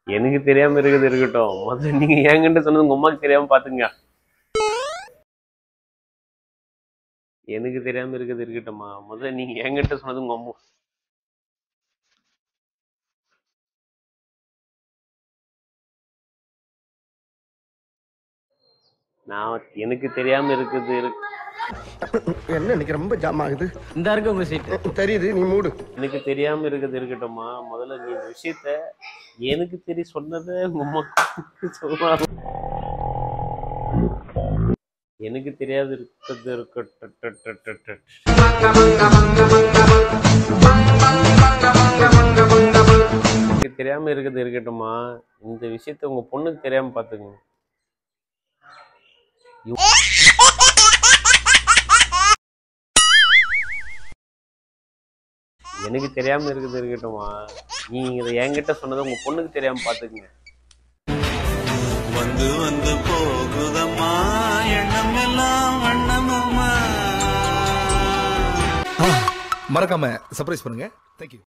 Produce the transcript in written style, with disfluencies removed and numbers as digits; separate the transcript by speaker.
Speaker 1: எனக்கு தெரியாம இருக்குது இருக்கட்டும். முதல்ல நீங்க ஏங்கிட்ட சொன்னது உங்க அம்மாக்கு தெரியாம பாத்துங்க. எனக்கு தெரியாம இருக்குது இருக்கட்டும்மா. முதல்ல நீங்க ஏங்கிட்ட சொன்னது உங்க அம்மா. நான் எனக்கு தெரியாம இருக்குது
Speaker 2: என்ன இன்னைக்கு ரொம்ப ஜாம் ஆகுது.
Speaker 3: இந்த இருக்கு உங்க சீட்டு
Speaker 2: தெரியுது, நீ மூடு.
Speaker 1: எனக்கு தெரியாம இருக்குது இருக்கட்டும்மா. முதல்ல நீ இந்த விஷயத்த எனக்கு சொன்னதை உங்க அம்மாக்கு சொல்லுவாங்க. எனக்கு தெரியாது இருக்கிறது இருக்கட்டும். எனக்கு தெரியாம இருக்குது இருக்கட்டும்மா. இந்த விஷயத்த உங்க பொண்ணுக்கு தெரியாம பாத்துங்க. எனக்கு தெரியாம இருக்குது இருக்கட்டும்மா. நீங்க இதை என்கிட்ட சொன்னதை உங்க பொண்ணுக்கு தெரியாம பாத்துக்குங்க.
Speaker 4: வந்து வந்து போகுதம்மா எண்ணம் எல்லாம் வண்ணமம்மா.
Speaker 5: மறக்காம சர்ப்ரைஸ் பண்ணுங்க. தேங்க்யூ.